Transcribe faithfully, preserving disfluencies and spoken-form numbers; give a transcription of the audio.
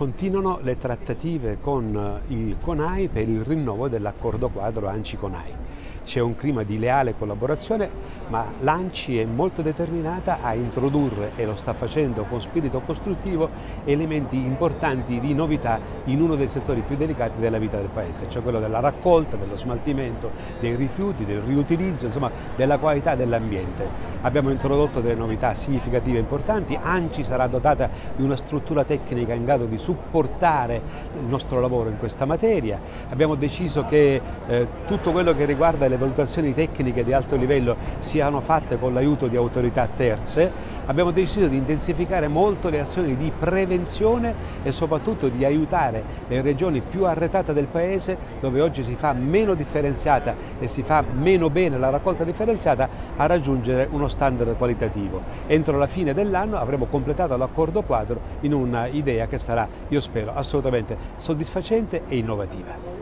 Continuano le trattative con il CONAI per il rinnovo dell'accordo quadro ANCI-CONAI. C'è un clima di leale collaborazione, ma l'ANCI è molto determinata a introdurre, e lo sta facendo con spirito costruttivo, elementi importanti di novità in uno dei settori più delicati della vita del Paese, cioè quello della raccolta, dello smaltimento dei rifiuti, del riutilizzo, insomma della qualità dell'ambiente. Abbiamo introdotto delle novità significative e importanti. ANCI sarà dotata di una struttura tecnica in grado di supportare il nostro lavoro in questa materia. Abbiamo deciso che eh, tutto quello che riguarda le valutazioni tecniche di alto livello siano fatte con l'aiuto di autorità terze. Abbiamo deciso di intensificare molto le azioni di prevenzione e soprattutto di aiutare le regioni più arretrate del Paese, dove oggi si fa meno differenziata e si fa meno bene la raccolta differenziata, a raggiungere uno standard qualitativo. Entro la fine dell'anno avremo completato l'accordo quadro in una idea che sarà, io spero, assolutamente soddisfacente e innovativa.